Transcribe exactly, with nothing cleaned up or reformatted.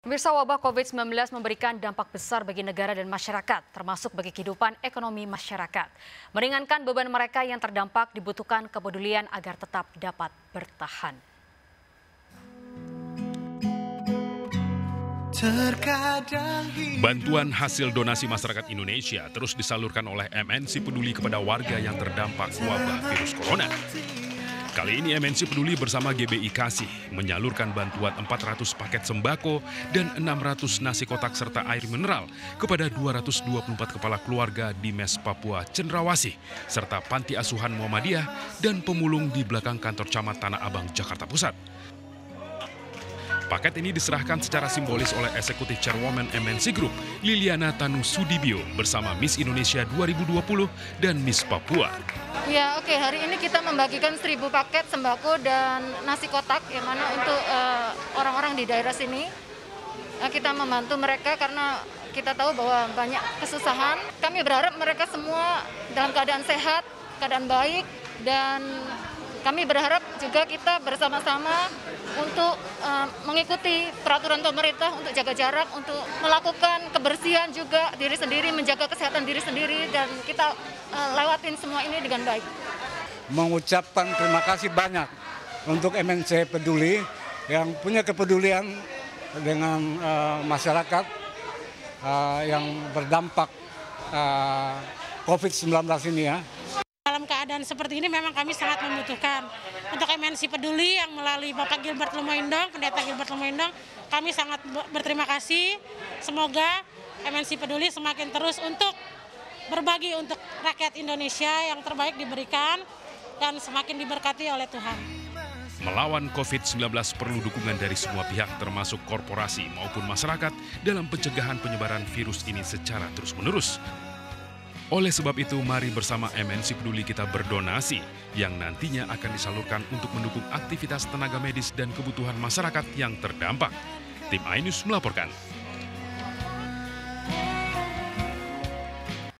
Pemirsa, wabah covid sembilan belas memberikan dampak besar bagi negara dan masyarakat, termasuk bagi kehidupan ekonomi masyarakat. Meringankan beban mereka yang terdampak dibutuhkan kepedulian agar tetap dapat bertahan. Bantuan hasil donasi masyarakat Indonesia terus disalurkan oleh M N C Peduli kepada warga yang terdampak wabah virus corona. Kali ini M N C Peduli bersama G B I Kasih menyalurkan bantuan empat ratus paket sembako dan enam ratus nasi kotak serta air mineral kepada dua ratus dua puluh empat kepala keluarga di Mes Papua Cendrawasih serta Panti Asuhan Muhammadiyah dan pemulung di belakang kantor Camat Tanah Abang, Jakarta Pusat. Paket ini diserahkan secara simbolis oleh Eksekutif Chairwoman M N C Group, Liliana Tanu Sudibyo, bersama Miss Indonesia dua ribu dua puluh dan Miss Papua. Ya, oke. Hari ini kita membagikan seribu paket sembako dan nasi kotak, yang mana untuk orang-orang uh, di daerah sini. Uh, kita membantu mereka karena kita tahu bahwa banyak kesusahan. Kami berharap mereka semua dalam keadaan sehat, keadaan baik, dan kami berharap juga kita bersama-sama untuk uh, mengikuti peraturan pemerintah untuk jaga jarak, untuk melakukan kebersihan juga diri sendiri, menjaga kesehatan diri sendiri, dan kita uh, lewatin semua ini dengan baik. Mengucapkan terima kasih banyak untuk M N C Peduli yang punya kepedulian dengan uh, masyarakat uh, yang berdampak uh, covid sembilan belas ini ya. Dalam keadaan seperti ini memang kami sangat membutuhkan. Untuk M N C Peduli yang melalui Bapak Gilbert Lumoindong, Pendeta Gilbert Lumoindong, kami sangat berterima kasih. Semoga M N C Peduli semakin terus untuk berbagi untuk rakyat Indonesia, yang terbaik diberikan dan semakin diberkati oleh Tuhan. Melawan covid sembilan belas perlu dukungan dari semua pihak termasuk korporasi maupun masyarakat dalam pencegahan penyebaran virus ini secara terus-menerus. Oleh sebab itu, mari bersama M N C Peduli kita berdonasi yang nantinya akan disalurkan untuk mendukung aktivitas tenaga medis dan kebutuhan masyarakat yang terdampak. Tim iNews melaporkan.